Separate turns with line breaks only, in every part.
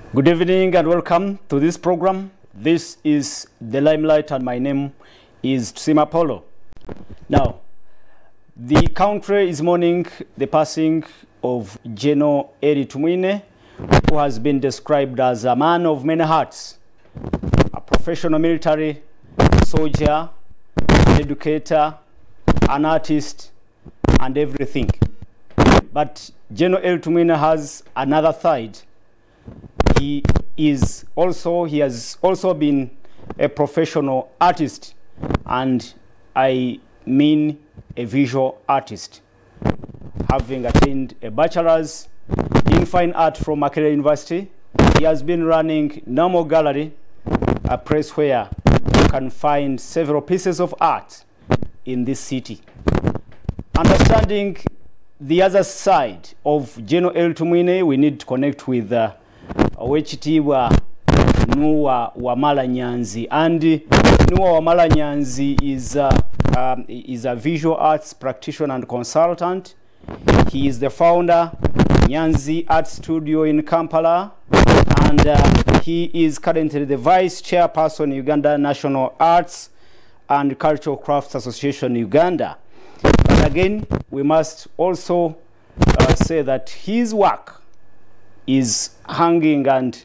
Good evening and welcome to this program. This is The Limelight and my name is Tsima Polo. Now, the country is mourning the passing of General Eli Tumwine, who has been described as a man of many hats, a professional military soldier, an educator, an artist, and everything. But General Eli Tumwine has another side. He has also been a professional artist, and I mean a visual artist. Having attained a bachelor's in fine art from Makerere University, he has been running Normal Gallery, a place where you can find several pieces of art in this city. Understanding the other side of General Eli Tumwine, we need to connect with Owekitiibwa Noah Wamala Nyanzi, and Noah Wamala Nyanzi is a visual arts practitioner and consultant. He is the founder Nyanzi Art Studio in Kampala, and he is currently the vice chairperson Uganda National Arts and Cultural Crafts Association Uganda. But again, we must also say that his work is hanging and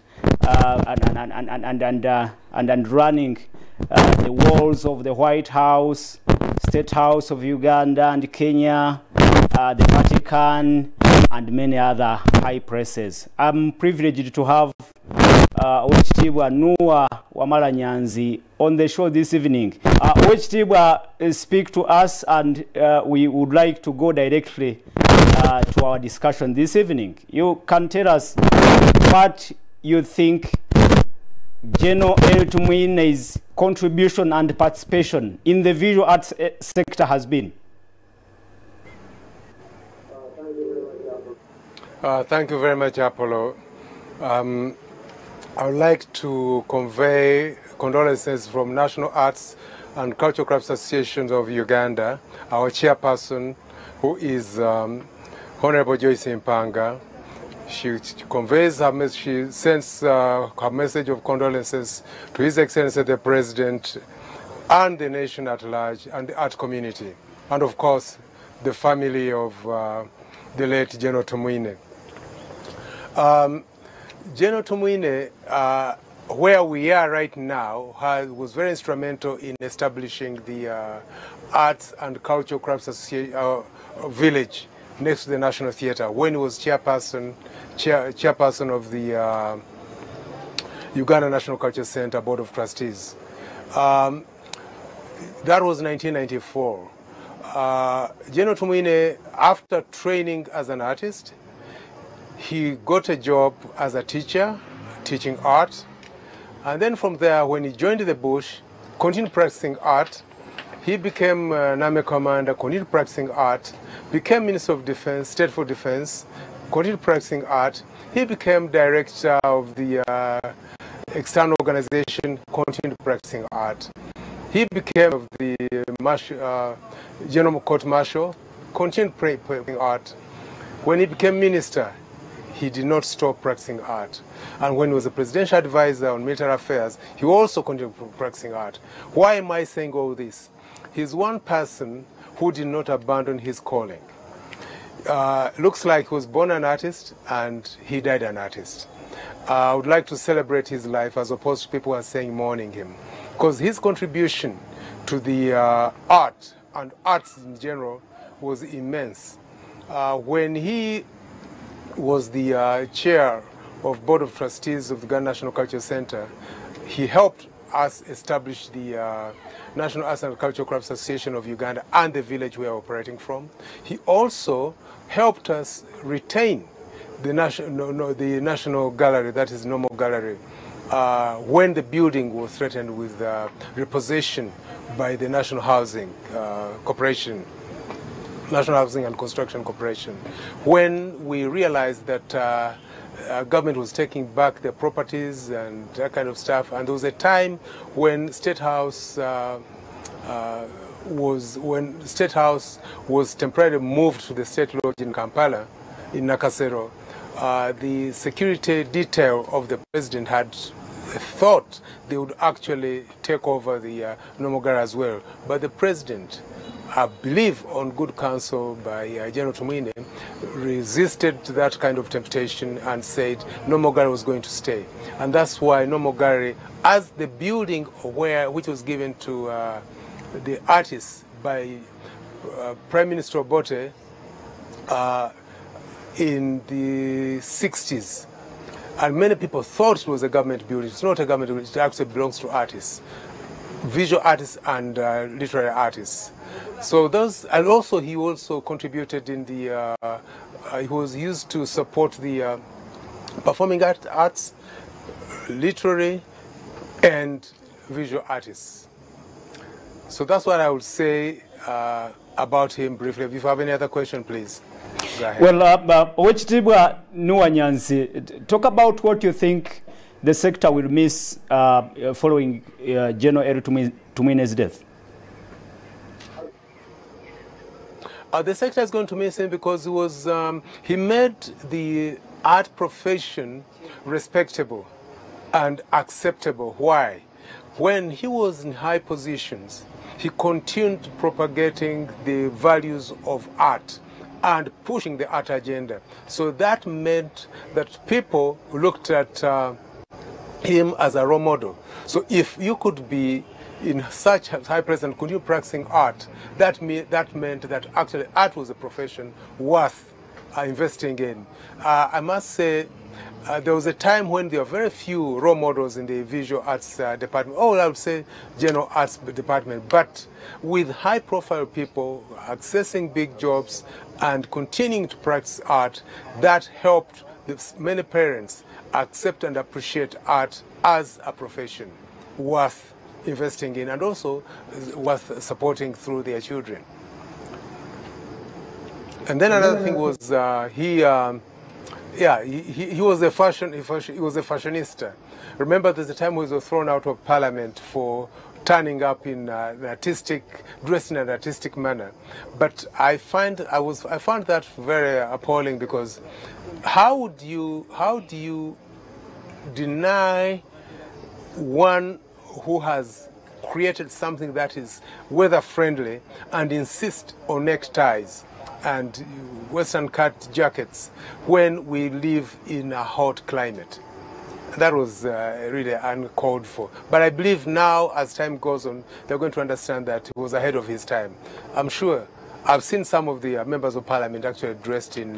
running the walls of the White House, State House of Uganda and Kenya, the Vatican, and many other high places. I'm privileged to have Owekitiibwa Noah Wamala Nyanzi on the show this evening. Owekitiibwa, speak to us, and we would like to go directly to our discussion this evening. You can tell us what you think General Eli Tumwine's contribution and participation in the visual arts sector has been.
Thank you very much, Apollo. I would like to convey condolences from National Arts and Cultural Crafts Associations of Uganda, our chairperson, who is Honorable Joyce Mpanga. She conveys her message, she sends her message of condolences to His Excellency the President and the nation at large and the art community, and of course the family of the late General Tumwine. General Tumwine, where we are right now, was very instrumental in establishing the Arts and Cultural Crafts Village next to the National Theatre when he was chairperson of the Uganda National Culture Center Board of Trustees. That was 1994. General Tumwine, after training as an artist, he got a job as a teacher, teaching art, and then from there, when he joined the bush, continued practicing art. He became Army Commander, continued practicing art, became Minister of Defense, State for Defense, continued practicing art. He became Director of the external organization, continued practicing art. He became of the General Court Marshal, continued practicing art. When he became Minister, he did not stop practicing art. And when he was a presidential advisor on military affairs, he also continued practicing art. Why am I saying all this? He's one person who did not abandon his calling. Looks like he was born an artist and he died an artist. I would like to celebrate his life as opposed to people who are saying mourning him, because his contribution to the art and arts in general was immense. When he was the chair of Board of Trustees of the Uganda National Culture Center, he helped us establish the National Arts and Cultural Crafts Association of Uganda and the village we are operating from. He also helped us retain the National Gallery, that is Normal Gallery, when the building was threatened with repossession by the National Housing Corporation, National Housing and Construction Corporation. When we realized that government was taking back their properties and that kind of stuff, and there was a time when State House was temporarily moved to the State Lodge in Kampala, in Nakasero. the security detail of the president had thought they would actually take over the Nomogara as well. But the president, I believe on good counsel by General Tumwine, resisted that kind of temptation and said Nomogara was going to stay. And that's why Nomogara, as the building which was given to the artists by Prime Minister Obote in the 60s, and many people thought it was a government building. It's not a government building, it actually belongs to artists, visual artists and literary artists. So those, and also he also contributed in the, he was used to support the performing arts, literary and visual artists. So that's what I would say about him briefly. If you have any other question, please. Go ahead.
Well, Owechitibwa Nuwanyanzi, talk about what you think the sector will miss following General Eric Tumwine's death.
The sector is going to miss him because he made the art profession respectable and acceptable. Why? When he was in high positions, he continued propagating the values of art and pushing the art agenda. So that meant that people looked at him as a role model. So if you could be in such high place and continue practicing art, that meant that actually art was a profession worth investing in. I must say, there was a time when there were very few role models in the visual arts department, or I would say general arts department, but with high profile people accessing big jobs and continuing to practice art, that helped many parents accept and appreciate art as a profession worth investing in and also worth supporting through their children. And then another thing was he was a fashionista. Remember, there's a time he was thrown out of parliament for turning up in dressed in an artistic manner. But I found that very appalling, because how do you deny one who has created something that is weather friendly and insist on neckties and western cut jackets when we live in a hot climate? That was really uncalled for. But I believe now, as time goes on, they're going to understand that he was ahead of his time. I'm sure. I've seen some of the members of parliament actually dressed in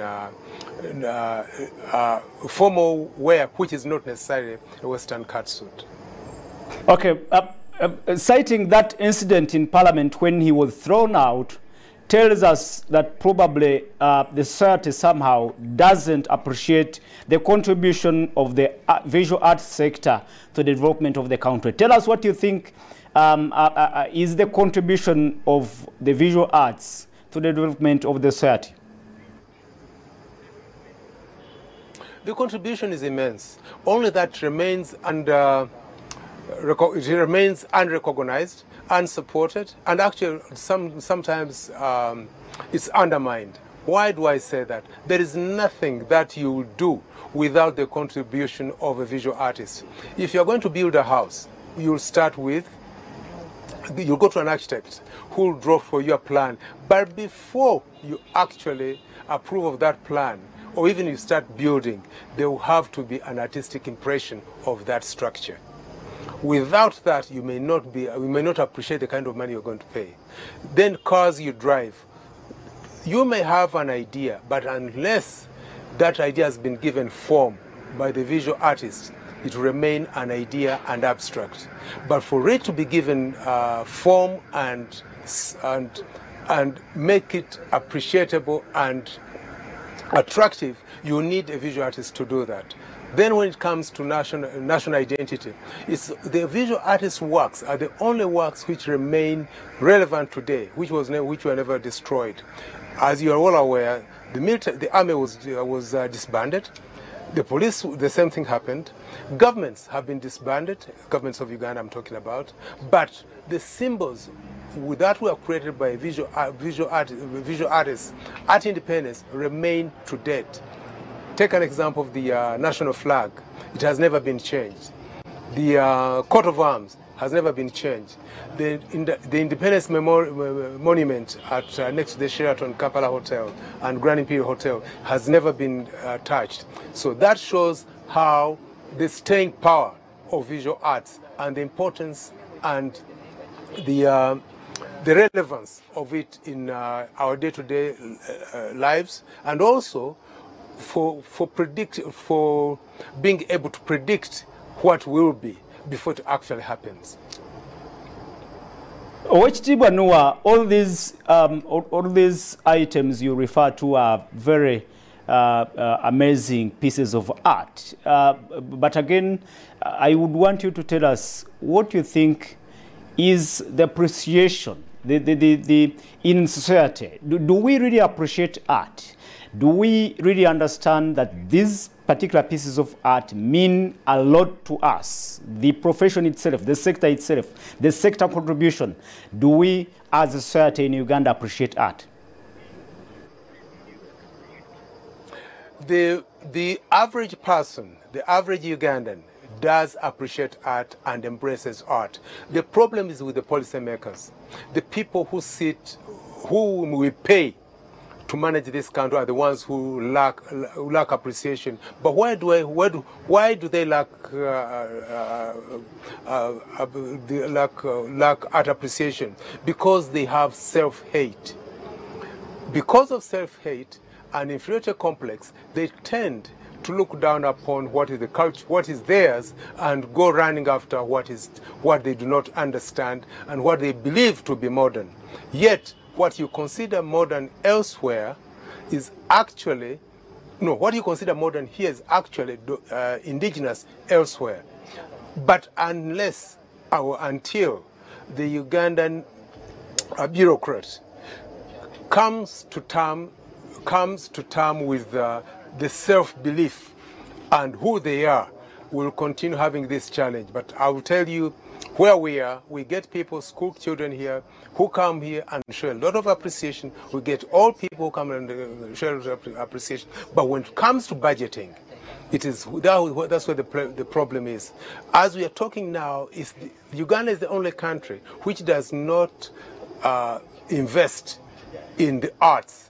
formal wear, which is not necessarily a western cut suit.
Okay, citing that incident in parliament when he was thrown out, tells us that probably the society somehow doesn't appreciate the contribution of the visual arts sector to the development of the country. Tell us what you think is the contribution of the visual arts to the development of the society.
The contribution is immense. Only that remains remains unrecognized, unsupported, and actually sometimes it's undermined. Why do I say that? There is nothing that you will do without the contribution of a visual artist. If you're going to build a house, you'll go to an architect who will draw for you a plan. But before you actually approve of that plan, or even you start building, there will have to be an artistic impression of that structure. Without that, you may not appreciate the kind of money you're going to pay. Then cars you drive, you may have an idea, but unless that idea has been given form by the visual artist, it will remain an idea and abstract. But for it to be given form and make it appreciable and attractive, you need a visual artist to do that. Then when it comes to national identity, it's the visual artist's works are the only works which remain relevant today, which were never destroyed. As you are all aware, the army was disbanded. The police, the same thing happened. Governments have been disbanded, governments of Uganda I'm talking about, but the symbols that were created by visual artists, art independence, remain to date. take an example of the national flag. It has never been changed. The coat of arms has never been changed. The Independence Monument at next to the Sheraton Kampala Hotel and Grand Imperial Hotel has never been touched. So that shows how the staying power of visual arts and the importance and the relevance of it in our day-to-day lives, and also for being able to predict what will be before it actually happens.
Oweekitiibwa Noah, all these items you refer to are very amazing pieces of art. But again, I would want you to tell us what you think is the appreciation in society. Do we really appreciate art? Do we really understand that these particular pieces of art mean a lot to us? The profession itself, the sector itself, the sector contribution. Do we as a society in Uganda appreciate art?
The average person, the average Ugandan, does appreciate art and embraces art. The problem is with the policymakers. The people who whom we pay to manage this country are the ones who lack appreciation. But why do they lack art appreciation? Because they have self-hate. Because of self-hate and inferiority complex, they tend to look down upon what is the culture, what is theirs, and go running after what they do not understand and what they believe to be modern. Yet, what you consider modern elsewhere is actually, no, what you consider modern here is actually indigenous elsewhere. But unless or until the Ugandan bureaucrat comes to term with the self-belief and who they are, we'll continue having this challenge. But I will tell you, where we are, we get people, school children here, who come here and show a lot of appreciation. We get all people who come and show a lot of appreciation. But when it comes to budgeting, that's where the problem is. As we are talking now, Uganda is the only country which does not invest in the arts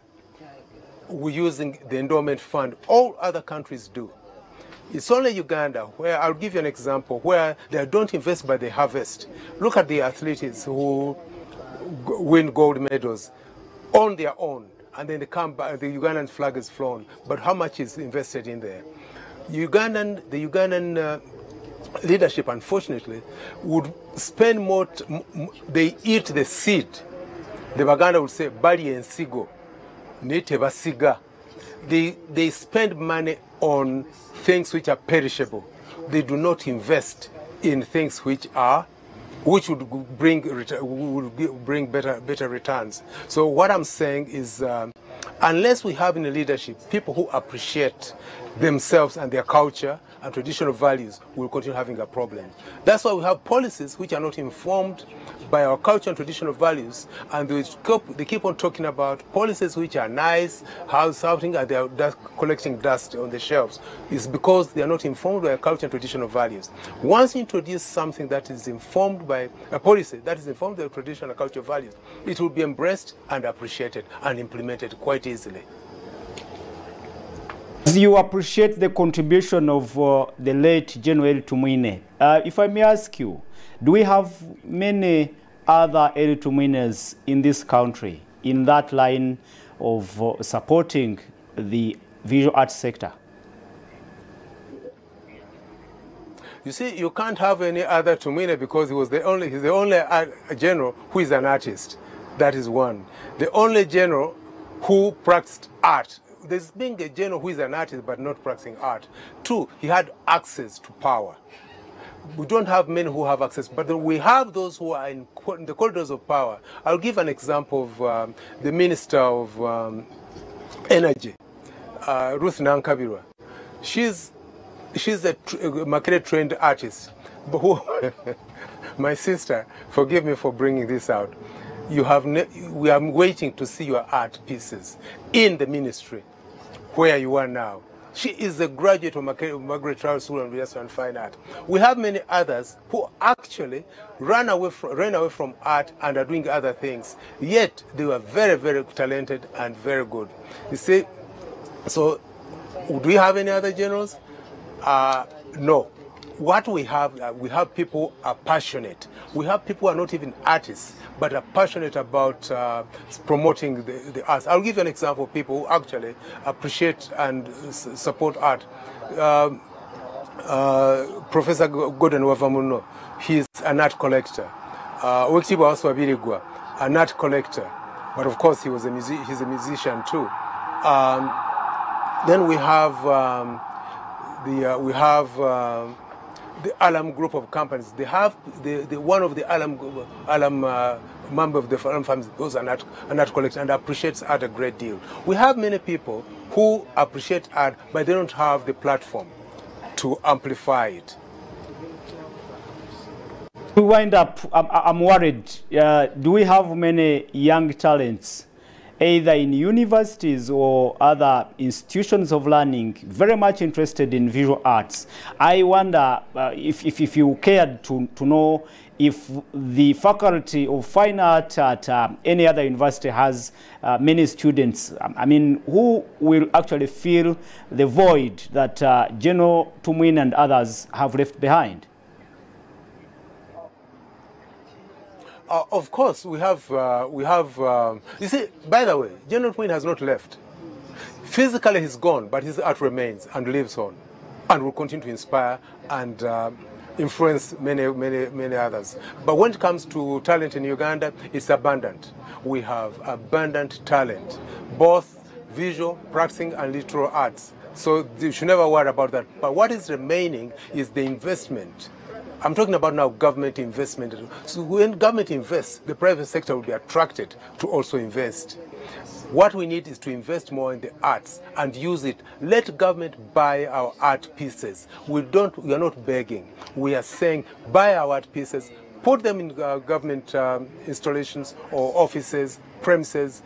using the endowment fund. All other countries do. It's only Uganda where, I'll give you an example, where they don't invest, but they harvest. Look at the athletes who win gold medals on their own, and then they come back, the Ugandan flag is flown. But how much is invested in there? The Ugandan leadership, unfortunately, would spend more, they eat the seed. The Baganda would say, bali ensigo, nete basiga. They spend money on things which are perishable. They do not invest in things which would bring better returns. So what I'm saying is, unless we have in the leadership people who appreciate themselves and their culture and traditional values, we'll continue having a problem. That's why we have policies which are not informed by our culture and traditional values, and they keep on talking about policies which are nice, something, and they are collecting dust on the shelves. It's because they are not informed by our culture and traditional values. Once you introduce something that is informed by a policy that is informed by traditional and cultural values, it will be embraced and appreciated and implemented quite easily.
You appreciate the contribution of the late General Tumwine. If I may ask you, do we have many other Eli Tumwines in this country in that line of supporting the visual arts sector?
You see, you can't have any other Tumwine because he's the only general who is an artist. That is one. The only general who practiced art. There's being a general who is an artist but not practicing art. Two, he had access to power. We don't have many who have access, but we have those who are in the corridors of power. I'll give an example of the Minister of Energy, Ruth Nankabirwa. She's a market-trained artist. But my sister, forgive me for bringing this out. We are waiting to see your art pieces in the ministry where you are now. She is a graduate of Margaret Rowell School of Industrial and Fine Art. We have many others who actually ran away from art and are doing other things. Yet they were very, very talented and very good. You see, so do we have any other generals? No. What we have people who are passionate. We have people who are not even artists, but are passionate about promoting the arts. I'll give you an example of people who actually appreciate and support art. Professor Gordon Wavamuno, he's an art collector. Wekiba Oswabirigwa, an art collector, but of course he's a musician too. Then we have the Alam group of companies. They have one of the Alam member of the Alam family goes an art collector and appreciates art a great deal. We have many people who appreciate art, but they don't have the platform to amplify it.
To wind up, I'm worried. Do we have many young talents, either in universities or other institutions of learning, very much interested in visual arts? I wonder if you cared to know if the Faculty of Fine Art at any other university has many students. I mean, who will actually fill the void that General Tumwine and others have left behind?
Of course, we have, you see, by the way, General Tumwine has not left. Physically he's gone, but his art remains and lives on and will continue to inspire and influence many others. But when it comes to talent in Uganda, it's abundant. We have abundant talent, both visual, practicing, and literal arts. So you should never worry about that. But what is remaining is the investment. I'm talking about now government investment. So when government invests, the private sector will be attracted to also invest. What we need is to invest more in the arts and use it. Let government buy our art pieces. We are not begging. We are saying buy our art pieces, put them in government installations or offices, premises,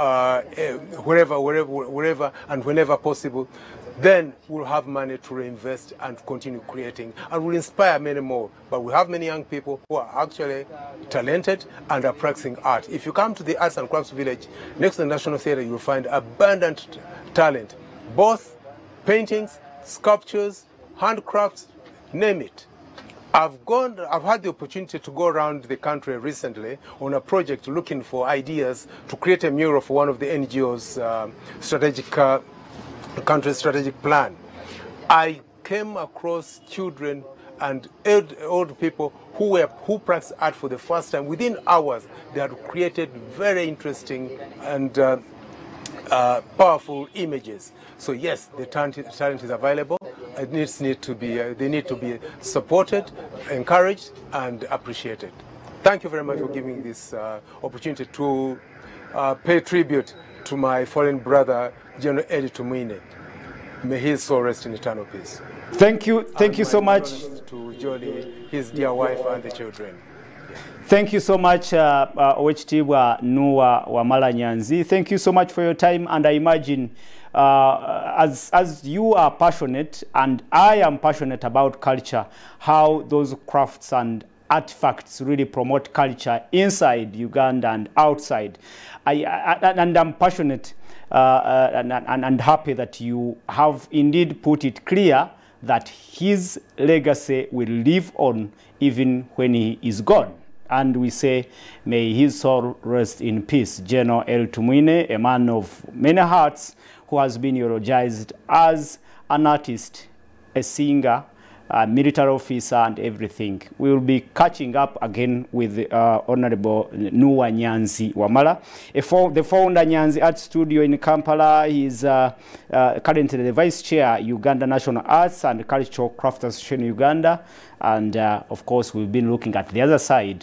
wherever and whenever possible. Then we'll have money to reinvest and continue creating, and we'll inspire many more. But we have many young people who are actually talented and are practicing art. If you come to the Arts and Crafts Village next to the National Theatre, you'll find abundant talent, both paintings, sculptures, handcrafts, name it. I've had the opportunity to go around the country recently on a project looking for ideas to create a mural for one of the NGO's country strategic plan. I came across children and old people who practice art for the first time. Within hours, they had created very interesting and powerful images. So yes, the talent is available. It need to be they need to be supported, encouraged, and appreciated. Thank you very much for giving this opportunity to pay tribute to my fallen brother, General Eddie Tumwine. May his soul rest in eternal peace.
Thank you so much.
To Jolly, his dear wife, and the children.
Thank you so much, Owekitiibwa Nuwa Wamala Nyanzi. Thank you so much for your time, and I imagine as you are passionate, and I am passionate about culture, how those crafts and artifacts really promote culture inside Uganda and outside. And I'm passionate and happy that you have indeed put it clear that his legacy will live on even when he is gone. And we say, may his soul rest in peace. General L. Tumwine, a man of many hearts, who has been eulogized as an artist, a singer, a military officer, and everything. We will be catching up again with Honorable Nuwa Nyanzi Wamala, the founder Nyanzi Art Studio in Kampala. He is currently the Vice Chair, Uganda National Arts and Cultural Craft Association Uganda. And of course, we've been looking at the other side